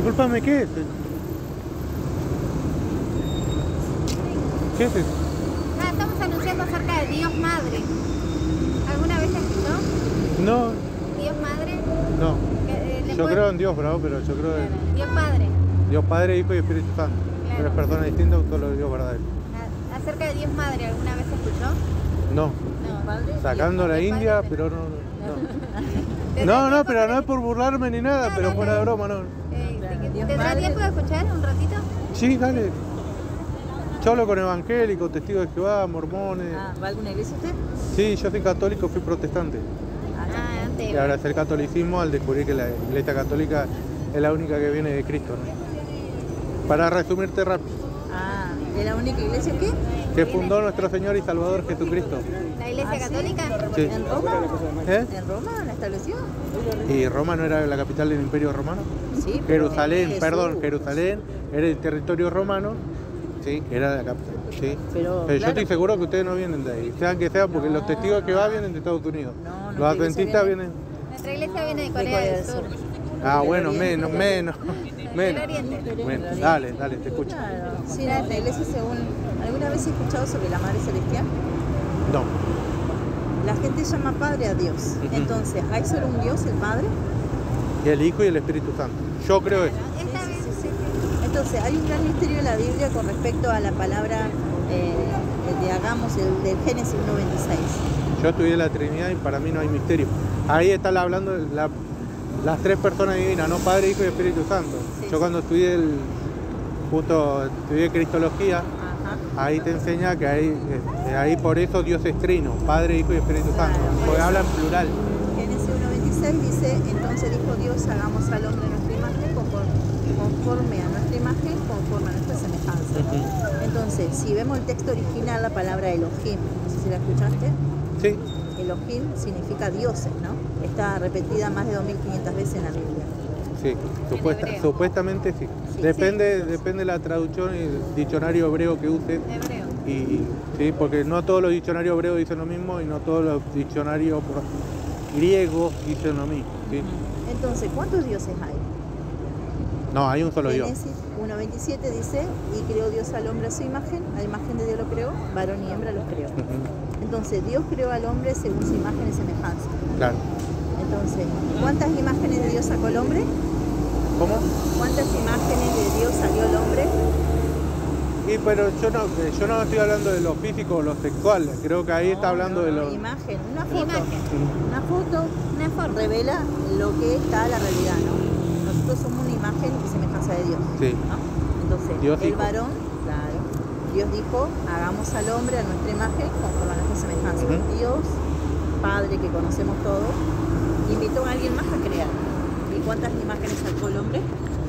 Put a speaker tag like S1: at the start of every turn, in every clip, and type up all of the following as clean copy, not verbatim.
S1: Discúlpame, ¿qué es? ¿Qué es eso?
S2: Ah, estamos anunciando acerca de Dios Madre. ¿Alguna vez escuchó?
S1: No,
S2: Dios Madre.
S1: no.
S2: ¿Le
S1: Yo
S2: puede-
S1: creo en Dios, bravo, pero yo creo en
S2: Claro, Dios Padre.
S1: Dios Padre, Hijo y Espíritu Santo.
S2: Claro.
S1: Tres personas distintas, un solo Dios verdadero.
S2: Acerca de Dios Madre, ¿alguna vez escuchó?
S1: No,
S2: No, Padre.
S1: sacando la
S2: Dios
S1: India,
S2: Padre,
S1: pero no.
S2: ¿Tendrá
S1: No, no,
S2: tiempo
S1: pero
S2: para
S1: no es por burlarme ni nada,
S2: No,
S1: pero
S2: no,
S1: fuera
S2: no.
S1: de broma, no.
S2: ¿Tendrá tiempo de escuchar un ratito?
S1: Sí, dale. Yo hablo con evangélicos, testigos de Jehová, mormones.
S3: ¿Va a alguna iglesia usted?
S1: Sí, yo soy católico, fui protestante.
S2: Ah, antes.
S1: Y ahora el catolicismo al descubrir que la Iglesia Católica es la única que viene de Cristo, ¿no? Para resumirte rápido,
S3: ¿Es la única iglesia qué?
S1: que fundó nuestro Señor y Salvador Jesucristo.
S2: ¿La Iglesia Católica?
S1: Sí.
S3: ¿En Roma?
S1: ¿Eh?
S3: ¿En Roma la estableció?
S1: ¿Y Roma no era la capital del Imperio Romano?
S3: Sí, pero
S1: Jerusalén,
S3: Jesús.
S1: perdón, Jerusalén era el territorio romano, sí, que era la capital. Sí.
S3: Pero,
S1: Yo
S3: claro.
S1: estoy seguro que ustedes no vienen de ahí, sean que sean, porque los testigos que va vienen de Estados Unidos.
S3: No,
S1: Los
S3: nuestra
S1: adventistas
S3: iglesia
S1: vienen.
S2: Nuestra iglesia viene de Corea del Sur.
S1: Ah,
S3: Del
S1: bueno,
S3: Oriente.
S1: menos.
S2: Del Oriente.
S1: Bueno, dale, te escucho.
S3: Claro. Sí, nuestra iglesia según... ¿Alguna vez he escuchado sobre la Madre Celestial?
S1: No,
S3: La gente llama Padre a Dios.
S1: Ujú.
S3: Entonces, ¿hay solo un Dios, el Padre?
S1: y el Hijo y el Espíritu Santo. Yo creo eso.
S2: Está bien, sí.
S3: Entonces, hay un gran misterio en la Biblia con respecto a la palabra de hagamos, el del Génesis 1.26.
S1: Yo estudié la Trinidad y para mí no hay misterio. Ahí está hablando de las tres personas divinas, no Padre, Hijo y Espíritu Santo.
S3: Sí,
S1: Yo
S3: sí.
S1: cuando estudié Cristología,
S3: Ajá.
S1: ahí te enseña que ahí por eso Dios es trino, Padre, Hijo y Espíritu Santo,
S3: Claro, por
S1: porque
S3: eso.
S1: habla en plural.
S3: Génesis 1.26 dice, entonces dijo Dios, hagamos al hombre a nuestra imagen, conforme a nuestra imagen, conforme a nuestra semejanza. Entonces, si vemos el texto original, la palabra Elohim, no sé si la escuchaste,
S1: Sí,
S3: Elohim significa dioses, ¿no? Está repetida más de 2.500 veces en la Biblia.
S1: sí,
S2: hebreo.
S1: supuestamente sí.
S3: Sí,
S1: Depende de la traducción y el diccionario hebreo que uses.
S2: Hebreo.
S1: Y sí, porque no todos los diccionarios hebreos dicen lo mismo y no todos los diccionarios griegos dicen lo mismo. ¿Sí?
S3: Entonces, ¿cuántos dioses hay?
S1: No, hay un solo Dios.
S3: Génesis 1.27 dice, y creó Dios al hombre a su imagen, a imagen de Dios lo creó, varón y hembra los creó.
S1: Ujú,
S3: Entonces, Dios creó al hombre según su imagen y semejanza.
S1: claro.
S3: Entonces, ¿cuántas imágenes de Dios sacó el hombre?
S1: ¿Cómo?
S3: ¿Cuántas imágenes de Dios salió el hombre?
S1: Y pero yo no estoy hablando de lo físico o lo sexual, creo que ahí está hablando de lo...
S3: Imagen, una foto.
S2: Imagen.
S3: Una foto
S2: Una forma.
S3: revela lo que está la realidad, ¿no? Nosotros somos una imagen y semejanza de Dios.
S1: Sí,
S3: ¿no? Entonces,
S1: Dios
S3: el
S1: dijo.
S3: varón, claro, Dios dijo, hagamos al hombre a nuestra imagen conforme a nuestra semejanza.
S1: Ujú.
S3: Dios, Padre que conocemos todos, invitó a alguien más a crear. ¿Y cuántas imágenes sacó el hombre?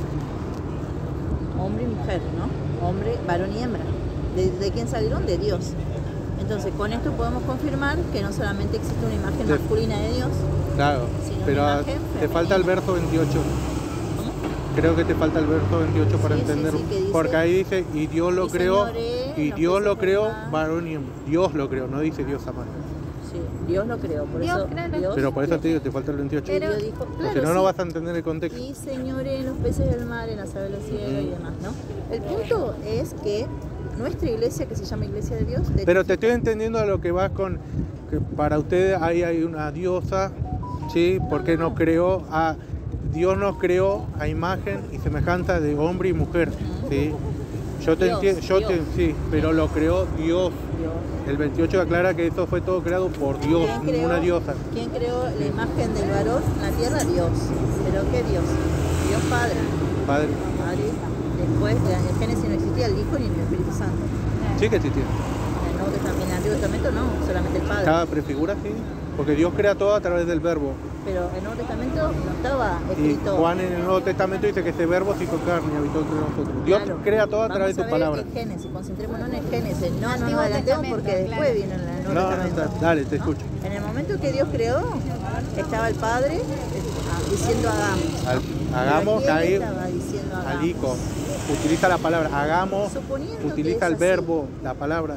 S3: Hombre y mujer, ¿no? Hombre, varón y hembra. ¿De quién salieron? De Dios. Entonces, con esto podemos confirmar que no solamente existe una imagen
S1: Sí.
S3: masculina de Dios,
S1: claro.
S3: Sino
S1: Pero
S3: una imagen
S1: te falta el verso 28. Creo que te falta el verso 28 para
S3: Sí, sí,
S1: entenderlo.
S3: sí, que dice,
S1: Porque ahí dice, y Dios lo
S3: "Y
S1: creó,
S3: señoree
S1: y
S3: los
S1: Dios
S3: peces
S1: lo
S3: del
S1: creó
S3: mar".
S1: varón y hembra. Dios lo creó, no dice Dios amado.
S3: Sí, Dios lo creó, por
S2: Dios,
S3: eso
S2: claro.
S3: Dios,
S1: Pero por eso te digo, te falta el 28.
S3: y
S2: Pero-
S3: Dios dijo,
S1: Porque
S3: claro,
S1: si no, no
S3: sí,
S1: vas a entender el contexto.
S3: y señores en los peces del mar, en las aves de los cielos y demás, ¿no? El punto es que nuestra iglesia, que se llama Iglesia de Dios,
S1: Pero te estoy entendiendo a lo que vas con, que para ustedes ahí hay una diosa, ¿sí? Porque nos creó a, Dios nos creó a imagen y semejanza de hombre y mujer, ¿sí? Yo te
S3: Dios,
S1: entiendo,
S3: Dios.
S1: sí, pero lo creó Dios.
S3: Dios.
S1: El 28 aclara que eso fue todo creado por Dios,
S3: ¿Quién creó?
S1: ninguna diosa.
S3: ¿Quién creó la imagen del varón en la tierra? Dios. ¿Pero qué Dios? Dios Padre.
S1: Padre,
S3: Padre. Después, en el Génesis no existía el Hijo ni el Espíritu Santo.
S1: sí que existía.
S3: En el Nuevo Testamento, en el Antiguo Testamento no, solamente el Padre.
S1: Cada prefigura, sí, porque Dios crea todo a través del verbo.
S3: Pero en el Nuevo Testamento no estaba
S1: Y
S3: escrito.
S1: Juan en el Nuevo Testamento dice que ese verbo se hizo carne y habitó entre nosotros. Dios
S3: Claro.
S1: crea todo a través de
S3: Vamos
S1: tu
S3: a ver
S1: palabra.
S3: el Génesis, concentrémonos en el Génesis. No nos
S2: Antiguo
S3: adelantemos
S2: Testamento,
S3: porque después
S2: claro.
S3: viene el Nuevo
S1: No,
S3: Testamento.
S1: dale, te
S3: ¿no?
S1: escucho.
S3: En el momento que Dios creó, estaba el Padre diciendo hagamos.
S1: Hagamos,
S3: Pero
S1: ahí
S3: ¿quién estaba diciendo hagamos?
S1: al Hijo. Utiliza la palabra hagamos,
S3: Suponiendo que
S1: utiliza
S3: es
S1: el
S3: así.
S1: verbo, la palabra.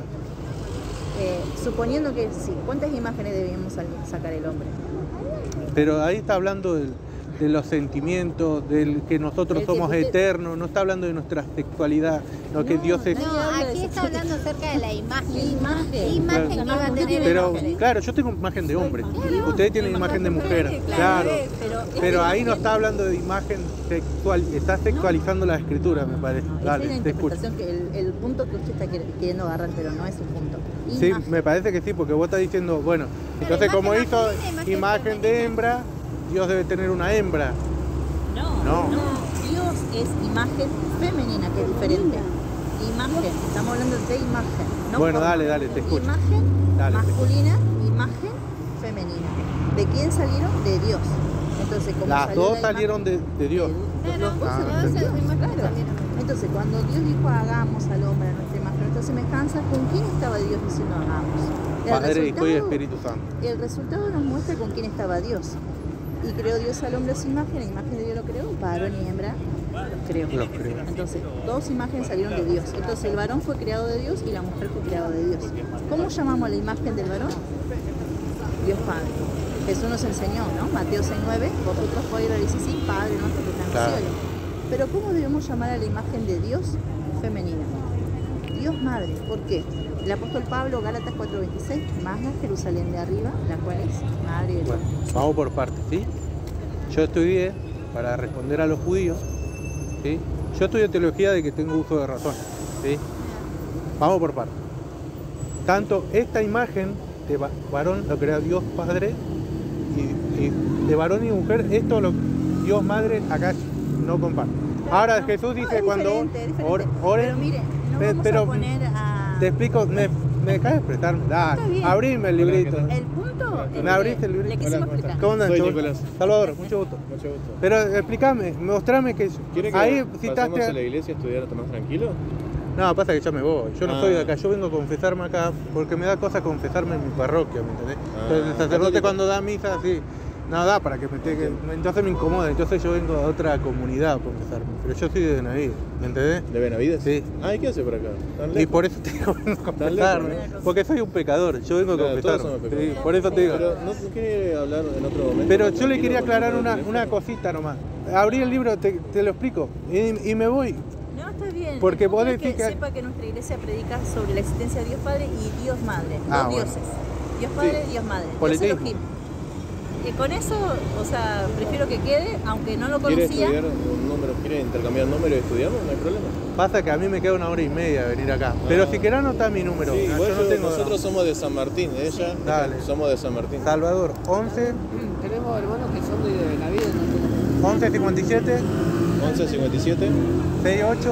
S3: Suponiendo que sí, ¿cuántas imágenes debíamos sacar el hombre?
S1: Pero ahí está hablando del de los sentimientos, del que nosotros
S3: El que
S1: somos
S3: usted-
S1: eternos, no está hablando de nuestra sexualidad, no, que Dios es...
S2: No, aquí está hablando acerca de la imagen.
S3: La imagen.
S2: Imagen
S1: Claro.
S2: que va a tener el
S1: Pero
S2: hombre.
S1: claro, yo tengo imagen de hombre, ustedes tienen imagen de mujer, claro, pero ahí no está hablando de imagen sexual, está sexualizando la escritura, me parece.
S3: Esa es
S1: Dale,
S3: la
S1: te escucho.
S3: interpretación, que el punto que usted está queriendo agarrar, pero no es un punto.
S1: Sí,
S3: Imagen.
S1: me parece que sí, porque vos estás diciendo, bueno,
S2: Pero
S1: entonces como
S2: imagen
S1: hizo
S2: masculina,
S1: imagen de hembra, Dios debe tener una hembra. No.
S3: Dios es imagen femenina, que es diferente. Imagen, estamos hablando de imagen. No
S1: Bueno,
S3: forma.
S1: dale, te escucho.
S3: Imagen
S1: Dale, te
S3: masculina, imagen femenina. ¿De quién salieron? De Dios. Entonces, como
S1: Las
S3: salió
S1: dos
S3: la imagen-
S1: salieron de Dios.
S2: Claro,
S3: Los dos
S1: Ah,
S3: salieron de
S2: entonces,
S3: Dios,
S2: imagen
S3: claro.
S2: salieron.
S3: Entonces, cuando Dios dijo hagamos al hombre a nuestra imagen, a nuestra semejanza, ¿con quién estaba Dios diciendo hagamos?
S1: Padre, Hijo y Espíritu Santo.
S3: El resultado nos muestra con quién estaba Dios. Y creó Dios al hombre a su imagen, la imagen de Dios lo creó, varón y hembra lo creó.
S1: Lo creó.
S3: Entonces, dos imágenes salieron de Dios. Entonces, el varón fue creado de Dios y la mujer fue creada de Dios. ¿Cómo llamamos a la imagen del varón? Dios Padre. Jesús nos enseñó, ¿no? Mateo 6:9, vosotros podéis decir sí, Padre nuestro que está en el
S1: Claro.
S3: cielo. Pero ¿cómo debemos llamar a la imagen de Dios femenina? Dios Madre. ¿Por qué? El apóstol Pablo, Gálatas 4:26, más la Jerusalén de arriba, la cual es madre del
S1: Bueno,
S3: hombre.
S1: vamos por partes, ¿sí? Yo estudié, para responder a los judíos, ¿sí? Yo estudié teología de que tengo uso de razón, ¿sí? Vamos por partes. Tanto esta imagen de varón lo crea Dios Padre y de varón y mujer, esto lo Dios Madre acá no comparte. Ahora Jesús dice
S3: es
S1: cuando
S3: diferente, es diferente.
S1: oren,
S3: Pero mire, no vamos
S1: pero
S3: a poner a...
S1: te explico, me dejas expresarme,
S3: Está
S1: dale,
S3: bien.
S1: abrime el librito.
S3: El punto...
S1: ¿Me abriste el librito?
S3: Le quisimos
S4: Hola, ¿cómo
S3: explicar.
S1: ¿Cómo andan,
S4: Soy
S1: chavos?
S4: Nicolás.
S1: Salvador, mucho gusto.
S4: Mucho gusto.
S1: Pero explícame, mostrame que
S4: ¿Quiere que
S1: ahí
S4: pasemos
S1: citaste.
S4: a la iglesia a estudiar más tranquilo?
S1: No, pasa que ya me voy. Yo no
S4: Ah.
S1: soy de acá, yo vengo a confesarme acá porque me da cosa confesarme en mi parroquia, ¿me entendés? Entonces el sacerdote
S4: católico.
S1: cuando da misa, sí, no da para que me esté. Entonces me incomoda, entonces yo vengo a otra comunidad a confesarme. Pero yo soy de Benavides, ¿me entendés?
S4: ¿De Benavides?
S1: Sí.
S4: Ah, ¿y qué hace por acá? ¿Tan
S1: Y
S4: lejos?
S1: por eso te digo, vengo a
S4: lejos,
S1: confesarme.
S3: ¿no?
S1: Porque soy un pecador, yo vengo a
S4: Claro, todos
S1: confesarme.
S4: somos pecadores.
S1: Sí, por eso te digo.
S4: Pero ¿no quiere hablar en otro momento?
S1: Pero
S4: más
S1: yo le
S4: tranquilo,
S1: quería
S4: con
S1: aclarar
S4: el teléfono?
S1: una cosita nomás. Abrí el libro, te lo explico. Y me voy.
S3: No, está bien.
S1: Porque
S3: El punto
S1: vos
S3: es
S1: decís que-
S3: sepa que nuestra iglesia predica sobre la existencia de Dios Padre y Dios Madre.
S1: Ah,
S3: Dos
S1: bueno.
S3: dioses. Dios Padre,
S1: Sí.
S3: Dios Madre. Dios
S1: Politeísmo.
S3: Elohim. Y con eso, o sea, prefiero que quede, aunque no lo
S4: ¿Quiere
S3: conocía.
S4: estudiar un número? ¿Quiere intercambiar número y estudiamos? No hay problema.
S1: Pasa que a mí me queda 1 hora y media de venir acá. Pero si querés anotar mi número.
S4: Sí,
S1: Ah,
S4: igual
S1: yo no tengo
S4: nosotros somos de San Martín, ella
S1: Dale.
S4: somos de San Martín.
S1: Salvador, 11
S5: Tenemos hermanos que son de Benavides, no
S1: 11 57
S4: 1157.
S1: 68.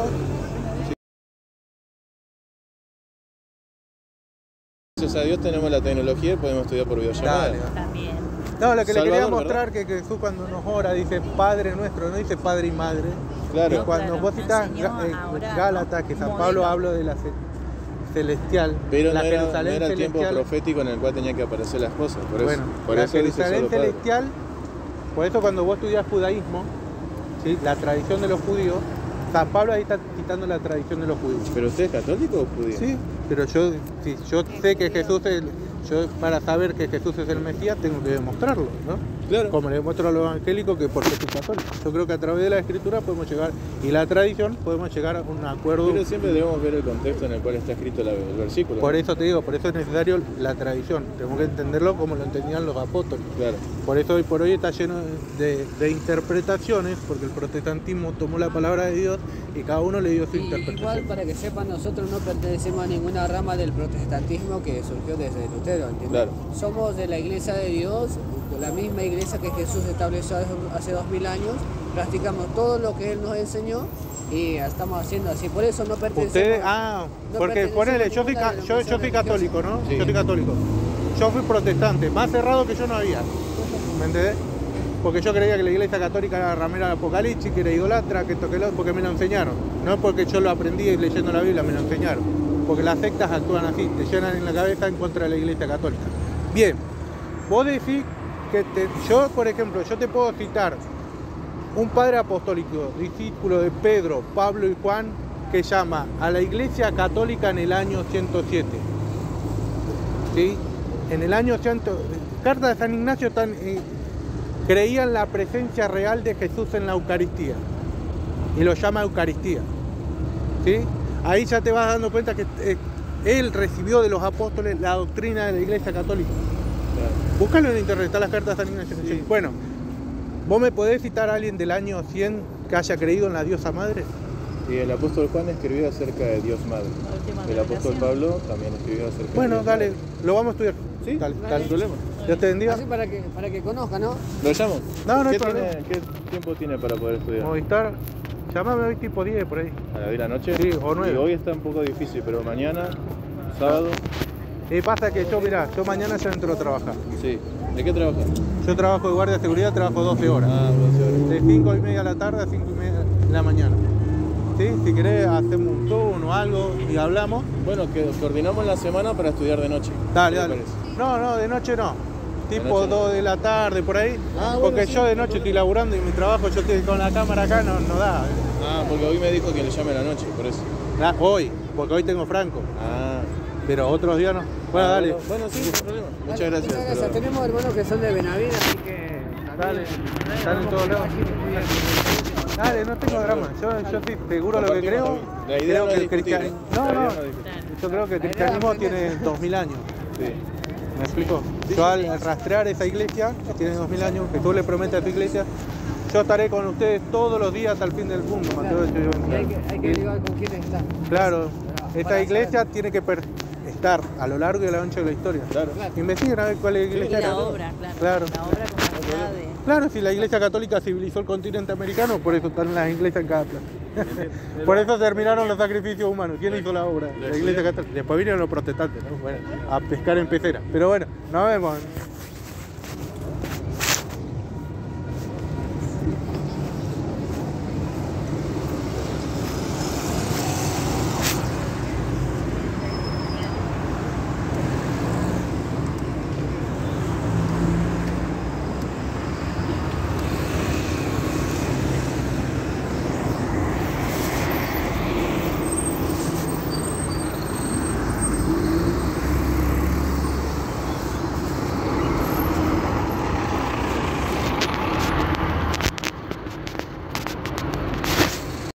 S4: Gracias a Dios tenemos la tecnología y podemos estudiar por videollamada.
S1: Dale.
S3: También.
S1: No, lo que le quería
S4: Salvador,
S1: mostrar que Jesús cuando nos ora dice Padre nuestro, no dice Padre y Madre.
S4: Claro.
S1: Y cuando
S3: Claro,
S1: vos citás
S3: enseñó a orar,
S1: Gálatas,
S3: ¿no?
S1: que San
S3: Modelo.
S1: Pablo habla de la celestial,
S4: Pero
S1: la
S4: no era,
S1: Jerusalén
S4: no era el tiempo
S1: celestial.
S4: profético en el cual tenían que aparecer las cosas. Por
S1: Bueno,
S4: eso, por
S1: la
S4: eso dice
S1: Jerusalén
S4: solo Padre.
S1: celestial, por eso cuando vos estudias judaísmo, ¿sí? La tradición de los judíos, San Pablo ahí está citando la tradición de los judíos.
S4: ¿Pero usted es católico o judío?
S1: Sí, pero yo sé que Jesús es, yo para saber que Jesús es el Mesías tengo que demostrarlo, ¿no?
S4: Claro.
S1: Como le demuestro a los evangélicos que porque soy católico. Yo creo que a través de la escritura podemos llegar, y la tradición, podemos llegar a un acuerdo.
S4: Pero siempre debemos ver el contexto en el cual está escrito el versículo.
S1: Por
S4: ¿no?
S1: eso te digo, por eso es necesario la tradición. Tenemos que entenderlo como lo entendían los apóstoles.
S4: Claro.
S1: Por eso hoy por hoy está lleno de interpretaciones, porque el protestantismo tomó la palabra de Dios y cada uno le dio su
S5: Y igual,
S1: interpretación.
S5: para que sepan, nosotros no pertenecemos a ninguna rama del protestantismo que surgió desde Lutero, ¿entiendes?
S4: Claro.
S5: Somos de la iglesia de Dios, la misma iglesia que Jesús estableció hace 2000 años. Practicamos todo lo que Él nos enseñó y estamos haciendo así. Por eso no pertenecemos.
S1: Ustedes,
S5: no
S1: porque
S5: pertenecemos
S1: ponele,
S5: a
S1: yo soy,
S5: ninguna
S1: yo soy
S5: denominación
S1: católico, ¿no?
S4: Sí.
S1: Yo soy católico. Yo fui protestante, más cerrado que yo no había. ¿Me entendés? Porque yo creía que la iglesia católica era la ramera del Apocalipsis, que era idolatra, que esto que lo otro, porque me lo enseñaron. No porque yo lo aprendí leyendo la Biblia, me lo enseñaron. Porque las sectas actúan así, te llenan en la cabeza en contra de la iglesia católica. Bien, vos decís que yo, por ejemplo, yo te puedo citar un padre apostólico, discípulo de Pedro, Pablo y Juan, que llama a la iglesia católica en el año 107. ¿Sí? En el año 100, carta de San Ignacio creían la presencia real de Jesús en la Eucaristía. Y lo llama Eucaristía. ¿Sí? Ahí ya te vas dando cuenta que él recibió de los apóstoles la doctrina de la Iglesia Católica.
S4: Claro.
S1: Búscalo en internet, está las cartas de San Ignacio.
S4: Sí.
S1: Bueno, ¿vos me podés citar a alguien del año 100 que haya creído en la diosa madre?
S4: Y el apóstol Juan escribió acerca de Dios Madre.
S3: La última
S4: El apóstol
S3: revelación.
S4: Pablo también escribió acerca de
S1: Bueno,
S4: Dios
S1: dale,
S4: Madre.
S1: lo vamos a estudiar.
S4: Sí,
S1: Dale,
S4: no
S1: dale.
S4: hay problema.
S1: Dios te bendiga.
S5: Así para que conozca, ¿no?
S4: ¿Lo llamo?
S1: No, no hay
S4: ¿Qué
S1: problema.
S4: ¿Qué tiempo tiene para poder estudiar?
S1: Movistar, llámame hoy tipo 10 por ahí.
S4: ¿A las 10 de la noche?
S1: Sí, o 9.
S4: Y hoy está un poco difícil, pero mañana, sábado,
S1: Y pasa que yo, mirá, yo mañana ya entro a trabajar.
S4: sí. ¿De qué trabajas?
S1: Yo trabajo de guardia de seguridad, trabajo 12 horas.
S4: Ah, 12 horas.
S1: De 5:30 de la tarde a 5:30 de la mañana. ¿Sí? Si querés, hacemos un turno o algo y hablamos.
S4: Bueno, que coordinamos la semana para estudiar de noche.
S1: Dale,
S4: ¿Qué te
S1: dale.
S4: parece?
S1: No, de noche no. Tipo
S4: noche no.
S1: 2 de la tarde, por ahí.
S4: Ah, bueno,
S1: Porque
S4: sí,
S1: yo de
S4: no hay
S1: noche estoy
S4: problema.
S1: laburando y mi trabajo, yo estoy con la cámara acá, no da.
S4: Ah, porque hoy me dijo que le llame a la noche, por eso.
S1: Hoy, porque hoy tengo franco.
S4: Ah.
S1: Pero otros días no. Bueno, dale.
S4: Bueno, sí, no hay problema. Muchas
S5: Dale,
S4: gracias.
S5: Muchas gracias. Tenemos hermanos que son de Benavides, así que...
S1: Dale, están en todos lados. Dale, no tengo drama. Yo estoy seguro de lo que creo.
S4: La idea
S1: Creo
S4: no
S1: que
S4: es
S1: el
S4: discutir,
S1: cristianismo.
S4: ¿eh? La
S1: No,
S4: idea
S1: no.
S4: es discutir.
S1: Yo creo que el cristianismo tiene 2000 años.
S4: Sí.
S1: ¿Me explico? Yo al rastrear esa iglesia, que tiene 2000 años, que tú le prometes a tu iglesia, yo estaré con ustedes todos los días hasta el fin del mundo, Mateo 8:20.
S5: Y hay que averiguar con quién está.
S1: Claro,
S5: Para
S1: esta iglesia tiene que estar a lo largo y a lo ancho de la historia.
S4: Claro.
S1: Investiguen a ver cuál es la
S3: Y
S1: iglesia
S3: la
S1: católica.
S3: obra, claro.
S1: Claro.
S3: La obra como está de...
S1: Claro, si la iglesia católica civilizó el continente americano, por eso están las iglesias en cada plaza. Por eso terminaron los sacrificios humanos. ¿Quién hizo la obra? La iglesia católica. Después vinieron los protestantes, ¿no? Bueno, a pescar en pecera. Pero bueno, nos vemos.